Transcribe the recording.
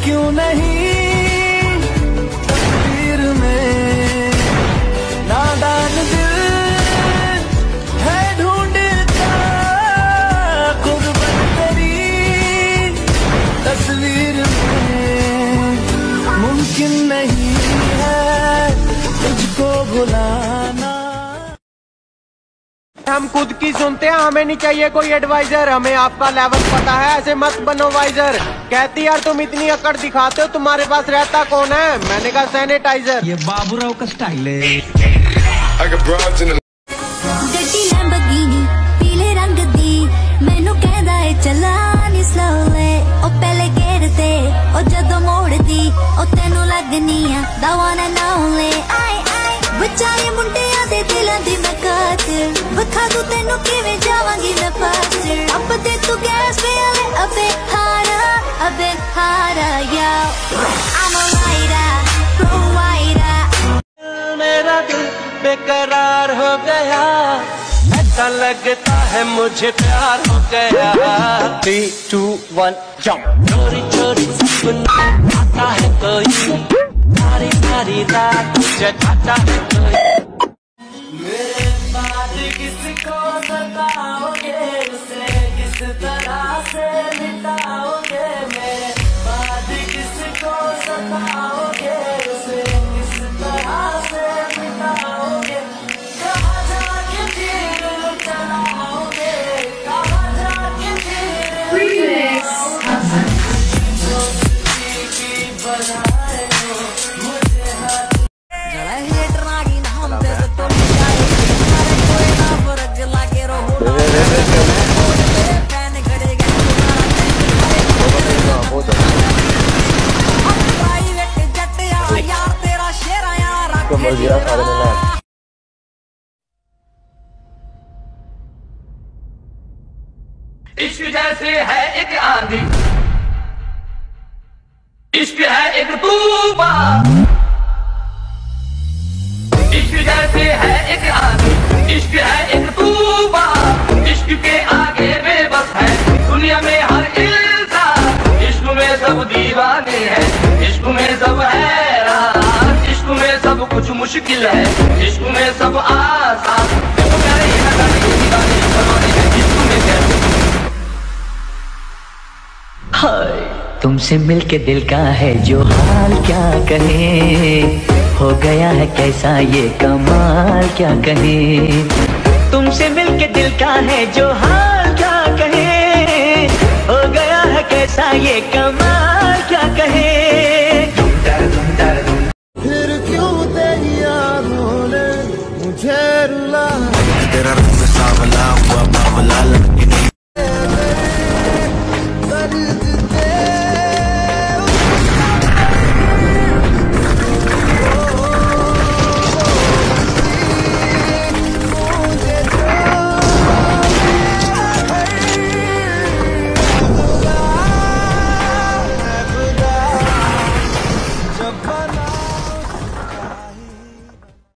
क्यों नहीं तस्वीर में नादान दिल है ढूंढता कुर्बत तेरी तस्वीर में। मुमकिन नहीं है तुझको भुलाना। हम खुद की सुनते हैं, हमें नहीं चाहिए कोई एडवाइजर। हमें आपका लेवल पता है, ऐसे मत बनो वाइजर। कहती यार तुम इतनी अकड़ दिखाते हो, तुम्हारे पास रहता कौन है? मैंने कहा सैनिटाइजर। ये बाबूराव का स्टाइल है। जटी लैम्बोर्गिनी पीले रंग दी मैनू कहदा है चला नी स्लो वे। ओ पहले गेर ते ओ जदों मोड़दी ओ तेनू लगनी आ दवा ना नाउले। आई आई बचाए मुंडियां दे दिलां दी मैं कातिल बखा दूं तेनू किवें जावांगी मैं फासिल। अब दे तू गैस पे आले अबे हारा या I'm a rider pro rider। मेरा दिल बेकरार हो गया, ऐसा लगता है मुझे प्यार हो गया। 3, 2, 1 जंप। चोरी चोरी सपना आता है कोई, सारी सारी रात जगाता है कोई। मेरे बाद किसको सताओगे, उसे किस तरह से मिटाओगे। मेरे बाद किसको सताओगे, उसे किस तरह से मिटाओगे। कहाँ जाके फिर चलाओगे, कहाँ जाके फिर दोस्ती की बनाए हो मुझे जरा हेट रागी नाम दे तो कोई ना फर्क लागे रो फैन खड़े गए प्राइवेट जट यार तेरा शेर यार इश्क जैसे है एक आंधी, इश्क है एक तूफान। इश्क जैसे है एक आंधी, इश्क है एक तूफान। इश्क के आगे बेबस है दुनिया में हर इंसान। इश्क में सब दीवाने हैं, इश्क में सब हैरान। इश्क में सब कुछ मुश्किल है, इश्क में सब आसान। तुमसे मिलके दिल का है जो हाल क्या कहे। हो गया है कैसा ये कमाल क्या कहे। तुमसे मिलके दिल का है जो हाल क्या कहे। हो गया है कैसा ये कमाल क्या कहे। फिर क्यों तेरी यादों ने मुझे रुला। तेरा रंग सावला हुआ